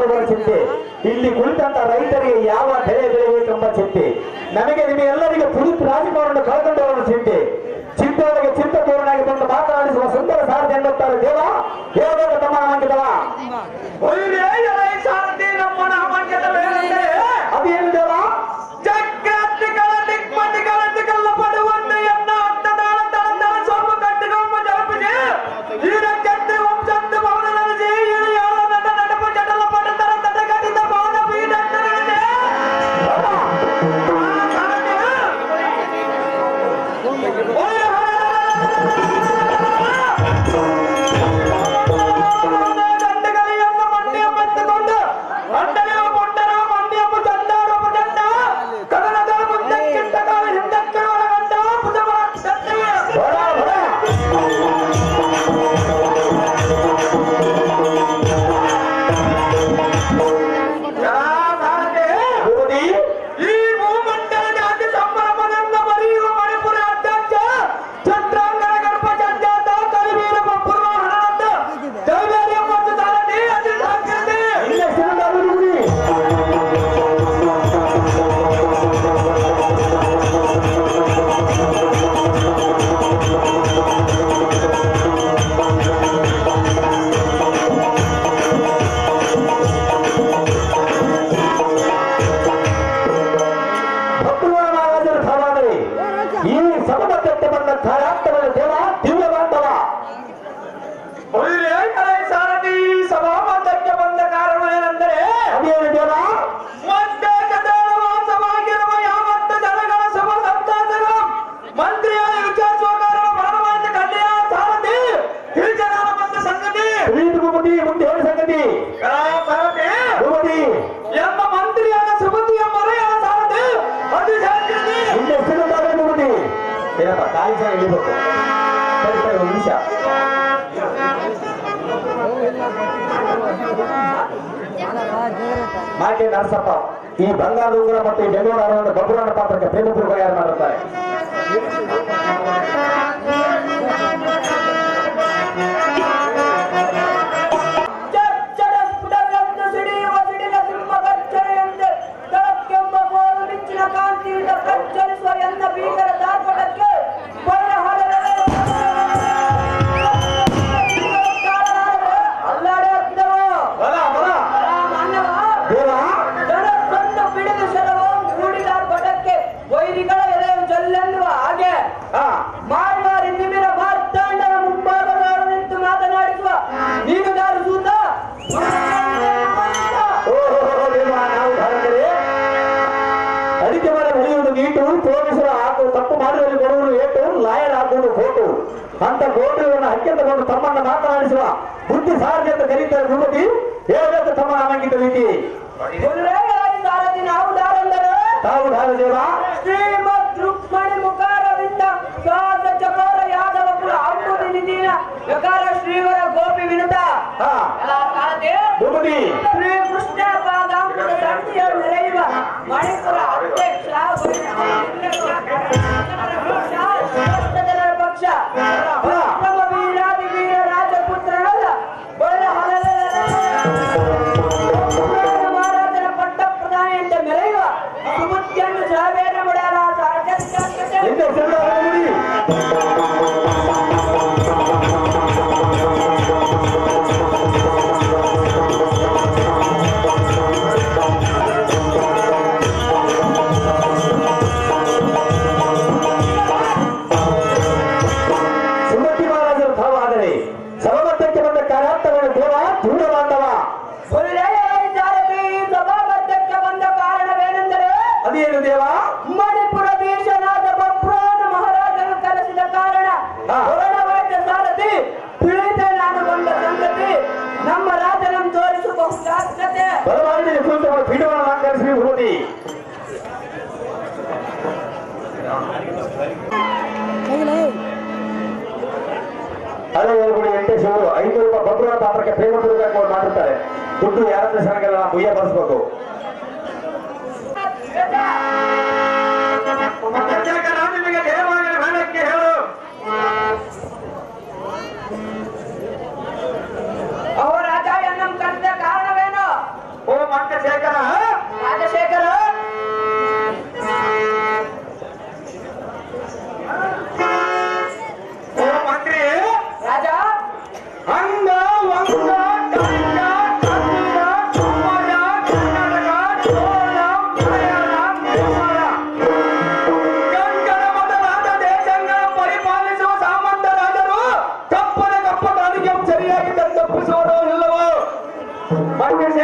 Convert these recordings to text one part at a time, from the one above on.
ಮಾಡುವ ಚಿಂತೆ, ಇಲ್ಲಿ ಕುಳಿತಂತ ರೈತರಿಗೆ ಯಾವ ಬೆಳೆ ಬೆಳೆಯಬೇಕೆಂಬ ಚಿಂತೆ, ನಮಗೆ ನಿಮಗೆಲ್ಲರಿಗೆ ಪುನೀತ್ ರಾಜಕುಮಾರನ್ನು ಕಳೆದುಕೊಂಡು ಹೋಗುವ ಚಿಂತೆ, ಚಿಂತೆಯೊಳಗೆ ಚಿಂತಪೂರ್ಣಾಗಿ ಬಂದು ಮಾತನಾಡಿಸುವ ಸುಂದರ ಸಾರಥಿ ಎನ್ನುತ್ತಾರೆ ದೇವ. ಹೇಳಬೇಕು ತಮ್ಮ ನಾಮಾಂಕಿತವ ಅದೇನು ದೇವ? ಚಕ್ರಾತಿಗಳ ದಿಕ್ಪತಿಗಳ ದಿಗಲ್ಲ ಪಡುವಂತೆ ಎನ್ನ ಅರ್ಥದಾಳ ತಳದಾಳ ಸ್ವಲ್ಪ ಕಟ್ಟಿಗೊಂಬ ಜಲಪಿಸಿ ಈರ ಕೆತ್ತಿ ವಂಶಂತ ಭವನ ನಡೆಸಿ ಇಳಿ ಯಾಳ ನಟ ನಡಪ ಜಟಲ ಪಡತರ ತಟಗಟ್ಟಿದ ಭವನ ಪೀಠ ದಂಡಗಳಿಯನ್ನು ಮಂಡಿಯ ಬೆತ್ತುಕೊಂಡು ಮಂಡಲಿಯ ಪುಟ್ಟರ ಮಂಡಿಯ ಚಂದಾರು ಜಂಡ ಕದನದ ಮುಂದಕ್ಕಿಂತ ಕಾಲ ಹಿಂದಕ್ಕೆ ಒಳಗಂಡ ಭುಜವ ಈ ಭೂಮಂಡಲದ ಅತಿ ಸಂಭ್ರಮದಿಂದ ಬರೆಯುವ ಮಣಿಪುರ ಅಧ್ಯಕ್ಷ ಚಂದ್ರಾಂಗನ ಗರ್ಭ ಚಂದ್ರಾತ ಕಲಿವೀರ ಪೂರ್ವ ಹಣದ ದೈವೇರಿಯ ಮತ್ತು ಸಾರಥಿ ಅತಿ ಸಾಕ್ಷರತೆ ಭಕ್ತರಾಜರ ಭಾವಾದರೆ ಈ ಸಮಬದ್ಧತೆ ಬಂದ ಕಾರ್ಯಾರ್ಥಗಳ ದೇವ ದಿವ್ಯ ಬಾಂಧವ. ಸಾರಥಿ ಸಭಾಮಂಡಲಕ್ಕೆ ಬಂದ ಕಾರಣವೇನೆಂದರೆ ಅದೇನು ದೇವ? ಮತ್ತೆ ವಾಸವಾಗಿರುವ ಯಾವತ್ತು ಜನಗಳ ಶುಭ ಸಂತೋಷಗಳು ಮಂತ್ರಿಯಾಗಿ ವಿಚಾರಿಸುವ ಕಾರಣ ಮರಣವಾದ ಕಲ್ಯಾಣ ಸಾರಥಿ ಹಿರಿಜನ ಬಂದ ಸಂಗತಿ ಭೂಪತಿ ಮುಂದೆ ಹೇಳಿ ಸಂಗತಿ ಸಾರಥಿ ಭೂಪತಿ ಎಂಬ ಮಂತ್ರಿಯಾದ ಸುಮತಿಯ ಮರೆಯಾದ ಸಾರಥಿ ಅದು ಜಾಗ್ರತೆ ಮುಂದೆ ಸಿಗುತ್ತಾರೆ ಭೂಪತಿ. ಏನಪ್ಪ ಕಾಲಿ ಜನ ಇಳಿಬೇಕು. ಸರಿ ಸರಿ ಒಂದು ನಿಮಿಷ. ಮಾಕೆ ನರಸಪ್ಪ ಈ ಬಂಗಾರ ಉಂಗುರ ಮತ್ತು ಈ ಬೆಂಗಳೂರು ಆಡುವ ಬಬ್ರುವನ ಪಾತ್ರಕ್ಕೆ ಪ್ರೇಮಪೂರ್ವಕ ಯಾರು ಮಾಡುತ್ತಾರೆ? ಸಿಡಿಯುವ ಸಿಡಿಲ ಸಿಂಹ ಗರ್ಜನೆಯಂತೆ ತಳಕ್ಕೆಂಬ ಗೋರು ಮಿಂಚಿನ ಕಾಂತಿಯಿಂದ ಕಚ್ಚರಿಸುವ ಎನ್ನ ಭೀಕರ ದಾರ್ಪಟಕ್ಕೆ ಅಲ್ಲಾಡೆ ಜನರನ್ನು ಬಿಡಿದ ಶರವು ಮೂಡಿದ ಪಟಕ್ಕೆ ವೈರಿಗಳ ಎಲೆಯು ಜಲ್ಲೆನ್ನುವ ಹಾಗೆ ಮಾಳ್ವಾರಿ ತಿಮಿರ ಮಾರ್ತಾಂಡನ ಮುಂಭಾಗದವರು ನಿಂತು ಮಾತನಾಡಿಸುವ ನೀನು ದಾರಿಸೂತ ಅಡಿಕೆ ಮರ ಬೆಳೆಯುವುದು ನೀಟು, ಪೊಲೀಸರು ಹಾಕು ತಪ್ಪು ಮಾಡಿದಲ್ಲಿ ಕೊಡುವುದು ಏಟು, ಲಾಯರ್ ಹಾಕುವುದು ಕೋಟು ಅಂತ ಗೋಟುಗಳನ್ನು ಹಕ್ಕೆ ತಗೊಂಡು ತಮ್ಮನ್ನ ಮಾತನಾಡಿಸುವ ಬುದ್ಧಿ ಸಾರಥಿ ಅಂತ ಕರೀತಾರೆ ಭೂಪತಿ. ಹೇಳಬೇಕು ತಮ್ಮ ನಾಮಾಂಕಿತ ರೀತಿ. ಸಾರಥಿ ನಾವು ದಾರೆಂದರೆ ತಾವು ಧಾರದೇವ ಶ್ರೀಮದ್ ರುಕ್ಮಣಿ ಮುಖಾರವಿಂದ ಸಾಧ ಚಕೋರ ಯಾದವ ಕುಲ ಅಂಬುದಿ ನಿಧಿನ ಯಕಾರ ಶ್ರೀವರ ಗೋಪಿ ವಿನುತ ಭೂಪತಿ ಶ್ರೀ ಕೃಷ್ಣ ಪಾದಾಂಬುದ ಸಂಧಿಯ ನೆರೆಯುವ ಮಣಿಪುರ ಅಧ್ಯಕ್ಷ ಜನರ ಪಕ್ಷ ಉತ್ತಮ ವೀರಾದಿ ವೀರ ರಾಜಪುತ್ರನಲ್ಲ ಒಳ್ಳೆ ಮಹಾರಾಜನ ಪಟ್ಟ ಪ್ರಧಾನಿ ಅಂತ ಮೆರೆಯುವ ಸುಬುದ್ಧಿಯನ್ನು ಜಾವೇರ ಮಾಡಲ ಹಿಂದೆ ಭೂಪತಿ ಸುಮತಿ ಮಹಾರಾಜರು ಭಾವಾದರೆ ಸಮಬದ್ಧಕ್ಕೆ ಬಂದ ಕಾರ್ಯಾರ್ಥಗಳ ದೇವ ದೂರ ಬಾಂಧವ. ಸಭಾಬದ್ಧಕ್ಕೆ ಬಂದ ಕಾರಣವೇನೆಂದರೆ ಅದೇನು ದೇವ? ಮಣಿಪುರ ದೇಶನಾದ ಬಬ್ರುವನ ಮಹಾರಾಜರು ಕರೆಸಿದ ಕಾರಣ ಹೊರಡವಾದ ಸಾರಥಿ ತಿಳಿದ ನಾನು ಬಂದ ಸಂಗತಿ ನಮ್ಮ ರಾಜನನ್ನು ತೋರಿಸುವ ಜಾಗ್ರತೆ ಬಲವಾಗಿ ಕುಳಿತು ಪೀಠವನ್ನು ಅಲಂಕರಿಸಿ ಭೂಪತಿ. ಅದೇ ಹೇಳ್ಬಿಡಿ ವೆಂಕಟೇಶ್ವರು 500 ರೂಪಾಯಿ ಬಬ್ರುವನ ಪಾತ್ರಕ್ಕೆ ಪ್ರೇಮಪೂರ್ವಕ ಮಾಡಿರ್ತಾರೆ. ದುಡ್ಡು ಯಾರತ್ರ ಸಣಗೆಲ್ಲ ನಾವು ಮುಯ್ಯ ಬರ್ಸ್ಬೇಕು. ನಿಮಗೆ ದೇವಾಲಯ ಮೇಳಕ್ಕೆ ಹೇಳು ಅವರ ರಾಜ ಎನ್ನ ಕರೆದ ಕಾರಣವೇನು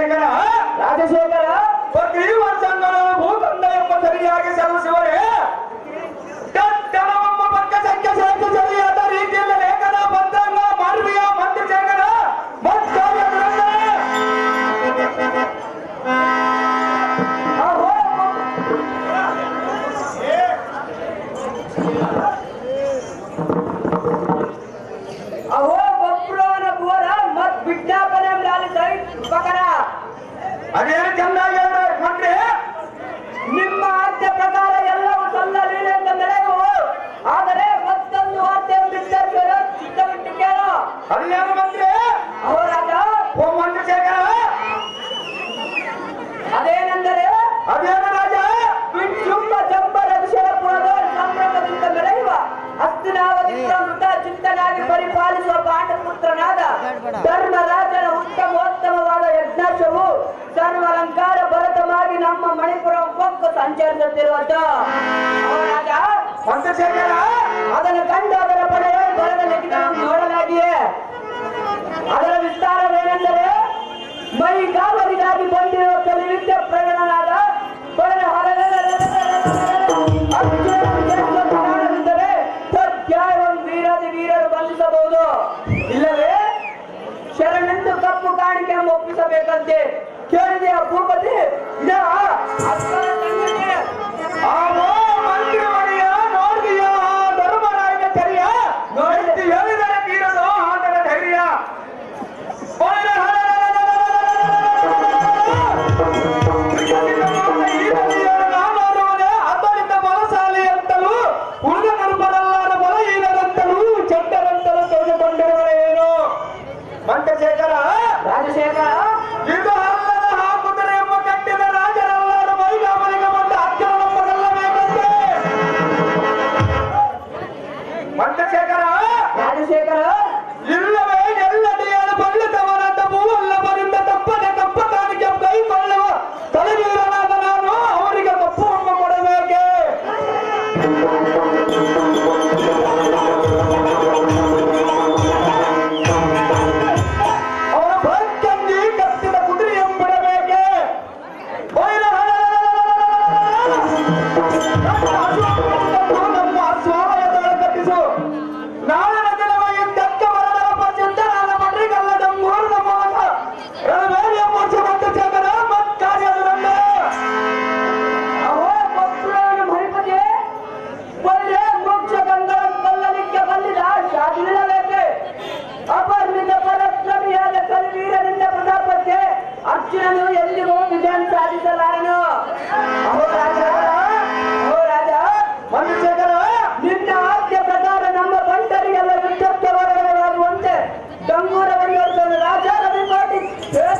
ರಾಜಶೇಖರ ರಾಜಶೇಖರ ಪ್ರತಿ ವರ್ಷಗಳು ಭೂಖಂಡ ಎಂಬ ಸರಿಯಾಗಿ ಸಲ್ಲಿಸುವರೆ ತನ್ನೊಬ್ಬ ಪಕ್ಕ ಸಂಖ್ಯೆ ಸೇರಿಸಿ ಸರಿಯಾದ ರೀತಿಯಲ್ಲಿ ಲೇಖನ ಪತ್ರಾಂಗ ಮಾನವೀಯ ಮಂತ್ರಿಶೇಖರ ಮತ್ತು अहो बप्रोन बुवर मत विज्ञापने मिळाली सहित पकडा ಅದೇನು ಚೆನ್ನಾಗಿ ಮಂತ್ರಿ ನಿಮ್ಮ ಆಜ್ಞೆ ಪ್ರಕಾರ ಎಲ್ಲವೂ ಸಲ್ಲ ಲೀಲೆಯಿಂದ ನಡೆಯುವು ಆದರೆ ಮತ್ತೊಂದು ವಾರ್ತೆ ಬಿಟ್ಟರು ಚಿತ್ತವಿಟ್ಟು ಕೇಳು ಅದೇನು ಮಂತ್ರಿ ಅಹೋ ರಾಜ ಓ ಮಂತ್ರಿಶೇಖರ ಅದೇನೆಂದರೆ ಅದೇನು ರಾಜ ವಿಶುಂಭ ಜಂಬರ ವಿಷಯಪುರದ ಸಂಭ್ರಮದಿಂದ ನಡೆಯುವ ಹಸ್ತಿನಾವತಿ ಪ್ರಮುಖ ಚಿಂತನಾಗಿ ಪರಿಪಾಲಿಸುವ ಪಾಂಡಪುತ್ರನಾದ ಧರ್ಮರಾಜನ ಉತ್ತಮೋತ್ತಮವಾದ ಯಜ್ಞಾಶವು ಸರ್ವಾಲಂಕಾರ ಭರತವಾಗಿ ನಮ್ಮ ಮಣಿಪುರ ಪಕ್ಕ ಸಂಚರಿಸುತ್ತಿರುವುದು ರಾಜ ಮಂತ್ರಿಶೇಖರ ಅದನ್ನು ಕಂಡು ಅದರ ಪಡೆಯ ಬರದ ಲಿಖಿತವನ್ನು ನೋಡಲಾಗಿಯೇ ಅದರ ವಿಸ್ತಾರವೇನೆಂದರೆ ಮೈಗಾವಲಿಗಾಗಿ ಬಂದಿರುವ ಕಲಿವಿದ್ಯ ಪ್ರಕರಣನಾದ ವೀರಾದಿ ವೀರರು ಬಂಧಿಸಬಹುದು ಇಲ್ಲವೇ ಶರಣೆಂದು ಕಪ್ಪು ಕಾಣಿಕೆ ಒಪ್ಪಿಸಬೇಕಂತೆ ಕೇಳಿದೆಯ ಭೂಪತಿ ಆವೋ ಮಂತ್ರಿ ಮನೆಯ ನೋಡಿದೆಯ ಧರ್ಮರಾಯನ ಕರಿಯ ನೋಡಿದ್ದು ಹೇಳಿದರೆ ತೀರದು ಆತನ ಧೈರ್ಯ ಅಪರಿತ ಬಲಶಾಲಿ ಅಂತಲೂ ಉಳಿದವರು ಬರಲಾರ ಬಲಹೀನರಂತಲೂ ಚಂಡರಂತಲೂ ತೆಗೆದುಕೊಂಡಿರುವರೇನು ಮಂತ್ರಿಶೇಖರ ರಾಜಶೇಖರ ಇದು ಅಲ್ಲದ ಹಾಕುದರೆ ಎಂಬ ಕಟ್ಟಿದ ರಾಜರೆಲ್ಲರೂ ಮೈಗಾಮಲಿಗೆ ಬಂದು ಅಕ್ಕನ ನಂಬಗಲ್ಲಬೇಕಂತೆ ಮಂತ್ರಿಶೇಖರ ರಾಜಶೇಖರ ಇಲ್ಲವೇ ಎಲ್ಲಡೆಯಾದ ಬಲ್ಲಿತವರಾದ ಭೂವಲ್ಲವರಿಂದ ತಪ್ಪದೆ ಕಪ್ಪ ಕಾಣಿಕೆ ಕೈಕೊಳ್ಳುವ ತಲೆವೀರನಾದ ನಾನು ಅವರಿಗೆ ಕಪ್ಪವನ್ನು ಕೊಡಬೇಕೆ ಅವರ ಭಕ್ತಂಗಿ ಕತ್ತಿದ ಕುದುರೆಯನ್ನು ಬಿಡಬೇಕೆ ನಮ್ಮ ಸ್ವಾಮಯತಗಳ ಕಟ್ಟಿಸು ನಾಳಿನ ದಿನವಾಗಿ ದಕ್ಕ ವರದರ ಪರ್ಯಂತರಾದ ಮಡ್ರಿಗಲ್ಲದ ಮೂರನ ಮೂಲಕ ರಣವೇರಿಯ ಮೋಕ್ಷ ಮತ್ತು ಜಗದ ಮತ್ಕಾರ್ಯದುರನ್ನ ಅಹೋ ಬಪ್ರೋನ ಮಣಿಪತಿ ಒಳ್ಳೆ ಮೋಕ್ಷ ಗಂಗಳ ಕೊಲ್ಲಲಿಕ್ಕೆ ಬಂದಿದ ಶಾದಿಲ್ಲಬೇಕೆ ಅಪರಿಮಿತ ಪರಾಕ್ರಮಿಯಾದ ಕಲಿವೀರನಿಂದ ಪ್ರತಾಪಕ್ಕೆ ಅರ್ಜುನನು ಎಲ್ಲಿಗೂ ವಿಜಯ ಸಾಧಿಸಲಾರನು ಅಹೋ ರಾಜ ಅಹೋ ರಾಜ ಮಂತ್ರಿಶೇಖರ ನಿನ್ನ ಆಜ್ಞೆ ಪ್ರಕಾರ ನಮ್ಮ ಬಂಟರಿಗೆಲ್ಲ ಯುದ್ಧಕ್ಕೆ ಹೊರಡಲಾಗುವಂತೆ ಡಂಗೂರವನ್ನು ರಾಜ ರವಿಕೋಟಿ ಶ್ರೇಷ್ಠ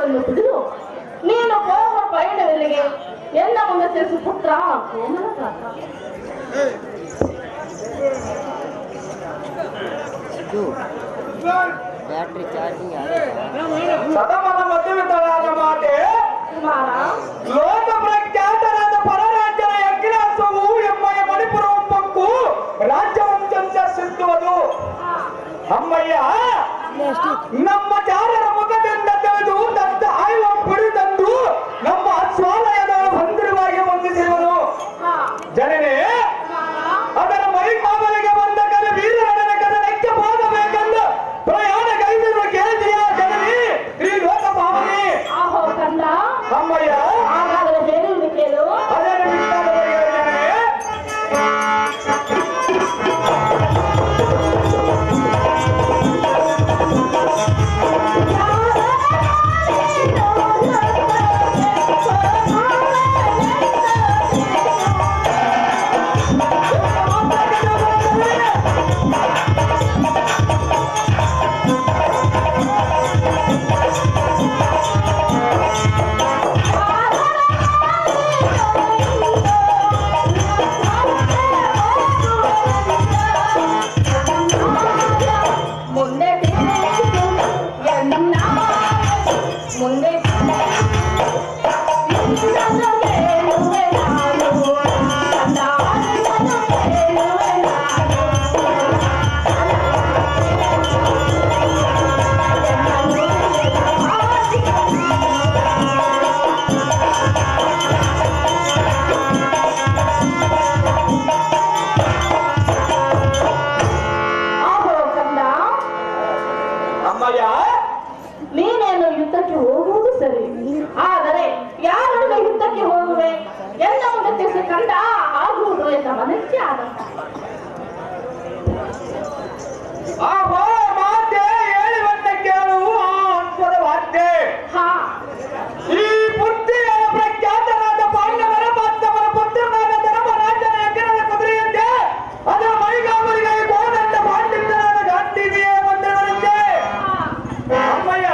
ಮಾತನ್ನು ಬಿಡು. ನೀನು ಹೋಗುವ ಪಯಣವೆಲ್ಲಿಗೆ? ಎಲ್ಲ ಮುಂದೆ ತಿಳಿಸು ಪುತ್ರ ಕೋಮಲಕಾಂತ. ಬ್ಯಾಟ್ರಿ ಚಾರ್ಜಿಂಗ್ ಸದಮನ ಮಧ್ಯವಿದ್ದಳಾದ ಮಾತೆ ಕುಮಾರ, ಲೋಕ ಪ್ರಖ್ಯಾತರಾದ ಪರರಾಜ್ಯದ ಯಜ್ಞಾಸವು ಎಮ್ಮಯ ಮಣಿಪುರ ಒಪ್ಪಕ್ಕೂ ರಾಜ್ಯವಂಶ ಸಿದ್ಧುವುದು. ಅಮ್ಮಯ್ಯ ನಮ್ಮ ಚಾರರ ಮುಖದಿಂದ ತಿಳಿದು ದತ್ತ ಆಯುವ ಬಿಡಿದಂದು ನಮ್ಮ ಸ್ವಾಲಯದ ಮಂದಿರವಾಗಿ ವಂದಿಸಿರುವರು. ಜನನೇ ಅದರ ಮೈ ಕಾವಲಿಗೆ ಬಂದ ಕಲೆ ವೀರರನ ಕದನಕ್ಕೆ ಹೋಗಬೇಕೆಂದು ಪ್ರಯಾಣ ಕೈದಿರುವ ಕೇಳಿದೆಯ ಜನನಿ ಈ ಲೋಕ ಭಾವನೆ. ಆಹೋ ಕಂದ, ಅಮ್ಮಯ್ಯ ಹಾಗಾದರೆ ಹೇಳುವುದು ಕೇಳು. ಅದೇ ನಿಮಿತ್ತದವರೆಗೆ ಜನನೇ ಮುಂದೆ ಮುಂದೆ ಅಮ್ಮಯ್ಯ ನೀನೇನು ಯುದ್ಧಕ್ಕೆ ಹೋಗುವುದು ಸರಿ, ಆದರೆ ಯಾರೊಳಗೆ ಯುದ್ಧಕ್ಕೆ ಹೋಗುವೆ ಎಲ್ಲ ಮುಂದೆ ತಿಳಿಸಿ ಕಂಡ ಆಗುವುದು ಎಂದ ಮನಸ್ಸೇ ಆದಂತ. ಆಹೋ ಮಾತೆ ಹೇಳುವಂತೆ ಕೇಳು ಆ ಅನ್ಪದ ವಾರ್ತೆ. ಹಾ, ಈ ಬುದ್ಧಿಯ ಪ್ರಖ್ಯಾತರಾದ ಪಾಂಡವರ ಪಾತ್ರವರ ಪುತ್ರನಾದ ಧರ್ಮರಾಜನ ಯಜ್ಞದ ಕುದುರೆಯಂತೆ ಅದರ ಮೈಗಾವಲಿಗೆ ಕೋದಂಡ ಪಾಂಡಿತನಾದ ಗಾಂಧೀವಿಯ ಮಂದಿರಗಳಂತೆ. ಅಮ್ಮಯ್ಯ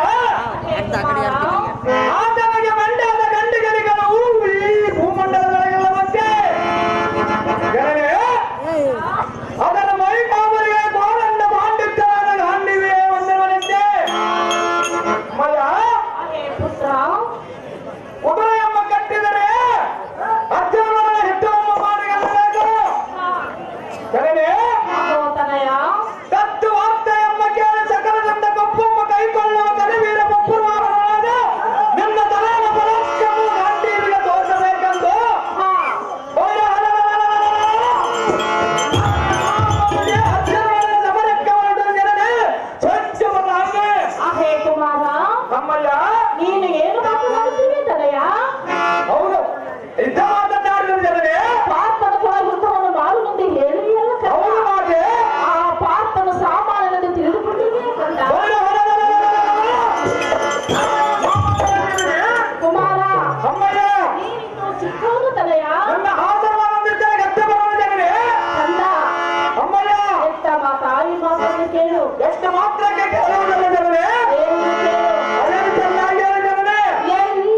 ಆತನಿಗೆ ಮಂಡ್ಯದ ಗಂಡಿಗರಿಗಳು ಈ ಭೂಮಂಡಲದೊಳಗೆಲ್ಲವಂತೆ. ಜನರೇ ಅದರ ಮೈಗಾವಲಿಗೆ ಕೋದಂಡ ಪಾಂಡಿತನಾದ ಗಾಂಧೀವಿಯ ಮಂದಿರಗಳಂತೆ. ಅಮ್ಮಯ್ಯ ಅದೇ ಪುತ್ರ, ಕುದುರೆಯಮ್ಮ ಕಟ್ಟಿದರೆ ಅರ್ಜುನನ ಹಿಟ್ಟಮ್ಮ ಮಾಡಿಕೊಳ್ಳಬೇಕು. ಜನರೇ ಆಹೋ ತನಯ, ತತ್ತು ವಾರ್ತೆಯಮ್ಮ ಕೇಳಿ ಸಕಲದಿಂದ ಕಪ್ಪಮ್ಮ ಕೈಕೊಳ್ಳುವ ಕರಿವೀರ ಪಪ್ಪುರವಾದ ನಿನ್ನ ತಲೆಯ ಪರಾಕ್ರಮವು ಗಾಂಧೀವಿಗೆ ತೋರಿಸಬೇಕೆಂದು ಹಾ, ಅರ್ಜುನನ ಸಮರಕ್ಕೆ ಹೊರಟ ಜನರೇ ಸ್ವಚ್ಛವಲ್ಲ ಹಾಗೆ. ಅಹೇ ಕುಮಾರ, ಅಮ್ಮಯ್ಯ ನೀನು ಏನು ಮಾತನಾಡುತ್ತೀವಿ ತನಯ? ಹೌದು ಇದ್ದ ಮಾತನಾಡಿದ ಜನರೇ ಪಾರ್ಥನ ಪರ ಯುದ್ಧವನ್ನು ಮಾಡುವಂತೆ ಹೇಳಿದೆಯಲ್ಲ ಕಂದ. ಹೌದು ಮಾತೆ. ಆ ಪಾರ್ಥನು ಸಾಮಾನ್ಯನೆಂದು ತಿಳಿದುಕೊಂಡಿವೆ ಕಂದ. ಕುಮಾರ, ಅಮ್ಮಯ್ಯ ನೀನಿನ್ನು ಚಿಕ್ಕವನು ತನಯ. ನನ್ನ ಆಶೀರ್ವಾದವಿದ್ದರೆ ಗತ್ತೆ ಬರುವ ಜನರೇ. ಕಂದ, ಅಮ್ಮಯ್ಯ ಎತ್ತ ಮಾತಾಡಿ ಮಾತನ್ನು ಕೇಳು. ಎಷ್ಟು ಮಾತ್ರಕ್ಕೆ ಕೇಳುವುದಿಲ್ಲ ಜನರೇ. ಏನು ಕೇಳು? ಅದೇ ಚೆನ್ನಾಗಿ ಹೇಳಿ ಜನರೇ. ಎನ್ನ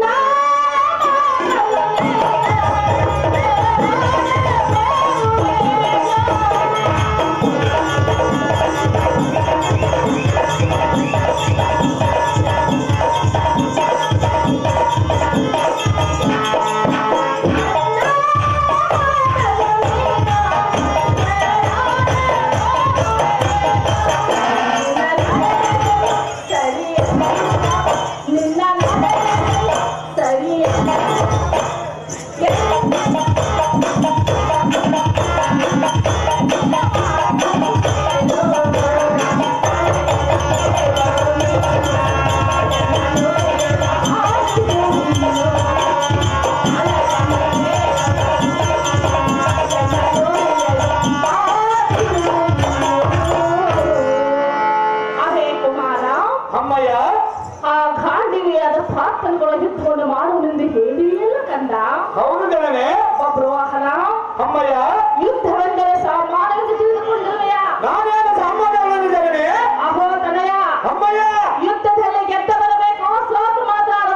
ಸರಿ, ನಿನ್ನ ಸರಿ. ಅಹೇ ಕುಮಾರ, ಅಮ್ಮಯ್ಯ ಆ ಗಾಂಡಿವಿಯಾದ ಪಾರ್ಥನುಗಳ ಯುದ್ಧವನ್ನು ಮಾಡುವುದೆಂದು ಹೇಳಿಯಲ್ಲ ಕಂದ. ಹೌದು ಜನರೇ. ಬಬ್ರುವಾಹನ, ಅಮ್ಮಯ್ಯ ಯುದ್ಧವೆಂದರೆ ಸಾಮಾನ್ಯವೆಂದು ತಿಳಿದುಕೊಂಡಿರುವೆಯಾ? ನಾನೇನು ಸಾಮಾನ್ಯಗಳನ್ನು ಜನರೇ. ಅಹೋ ತನಯ, ಅಮ್ಮಯ್ಯ ಯುದ್ಧದಲ್ಲಿ ಗೆದ್ದ ಬರಬೇಕು, ಸೋತು ಮಾತ್ರ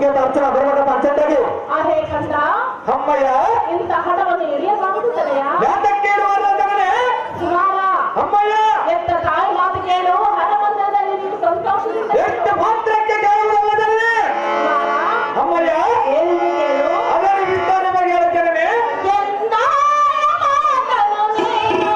ಸಿಗತ್ತ ಅರ್ಚನಾ ಬರ್ಬೇಕಪ್ಪ ಅರ್ಜೆಂಟಾಗಿ. ಅಹೇ ಕಂದ, ಅಮ್ಮಯ್ಯ ಇಂಥ ಹಣವನ್ನು ಹಿಡಿಯಲಾಗುತ್ತದೆಯಾ? ಯಾತಕ್ಕೆ ಇರುವಲ್ಲ ಮಗನೇ? ಕುಮಾರ, ಅಮ್ಮಯ್ಯ ಎತ್ತ ತಾಯಿ ಮಾತು ಕೇಳು. ಹಣ ಬಂದದಲ್ಲಿ ನೀವು ಸಂತೋಷದಿಂದ ಎಷ್ಟು ಮಾತ್ರಕ್ಕೆ ಕೇಳುವುದಲ್ಲ ಜನನೇ? ಕುಮಾರ, ಅಮ್ಮಯ್ಯ ಏನಿದೆ ಕೇಳು. ಅದನ್ನು ವಿಸ್ತಾರ ಮಾಡಿ ಹೇಳ ಜನನೇ. ಎಂತ ಮಾತನು ನೀನು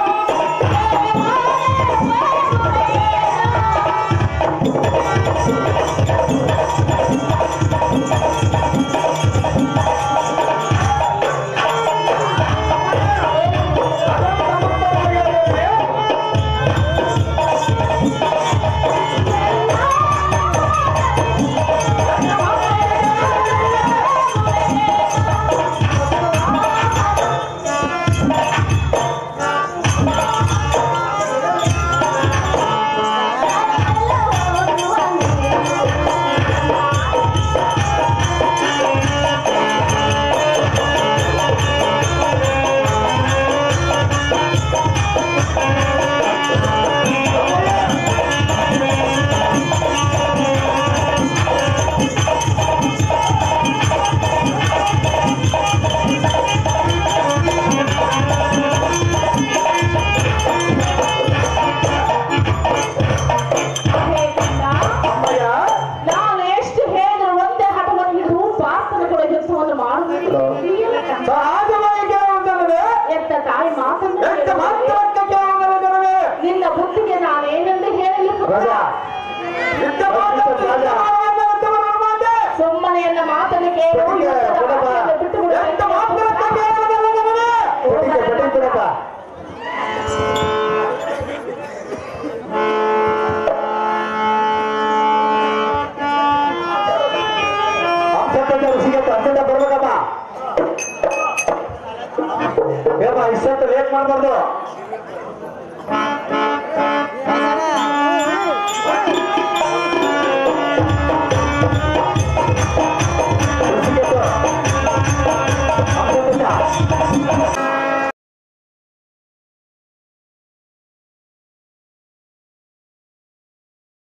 ನಿನ್ನ ಬುದ್ಧಿಗೆ ನಾನೇನೆಂದು ಹೇಳಲಿ ಪುತ್ರ? ಸುಮ್ಮನೆ ಎಲ್ಲ ಮಾತನ್ನು ಕೇಳು. ಬಿಟ್ಟು ಸಿಗತ್ತೆ ಅರ್ಜೆಂಟ ಬರ್ಬೇಕಪ್ಪ. ಇಷ್ಟಂತ ಲೇಟ್ ಮಾಡಬಾರ್ದು.